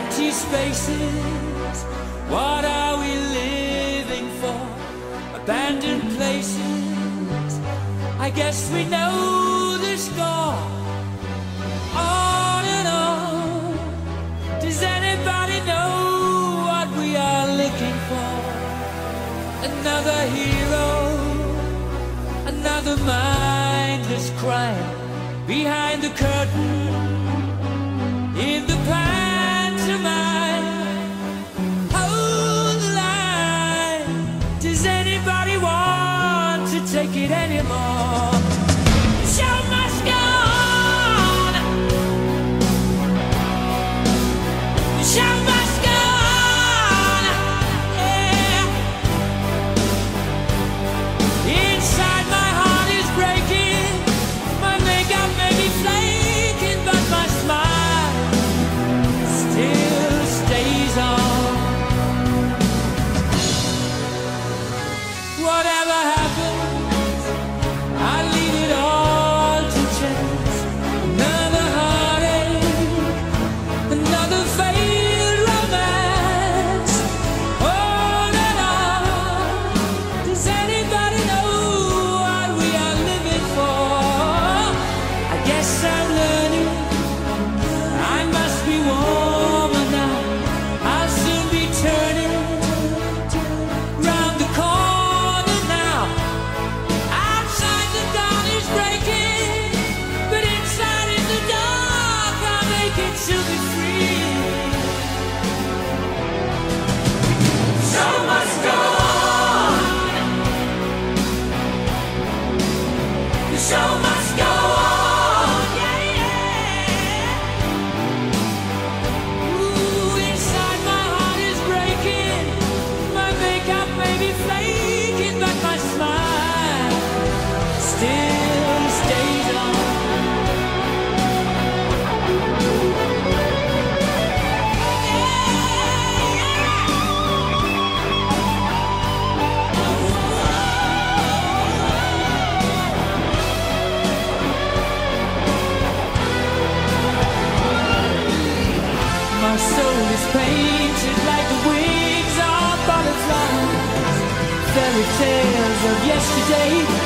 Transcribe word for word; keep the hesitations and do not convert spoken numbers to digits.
empty spaces. What are we living for? Abandoned places. I guess we know the score. On and on. Does anybody know what we are looking for? Another hero, another mindless crime. Behind the curtain, in the pantomime. Hold the line. Does anybody want to take it anymore? The show must go on. The show must go on. Yeah. Inside my heart is breaking. My makeup may be flaking, but my smile still stays on. Whatever happens, I leave it all to chance. Another heartache, another failed romance. On and on. Does anybody know what we are living for? I guess I'm learning. I must be warmer now. I'll soon be turning round the corner now. Outside the dawn is breaking, but inside in the dark I'll make it to be free. Show must go on. The show must go on. Yeah, yeah. Ooh, inside my heart is breaking. My makeup may be flaking, but my smile still stays on. My soul is painted like the wings of butterflies. Fairy tales of yesterday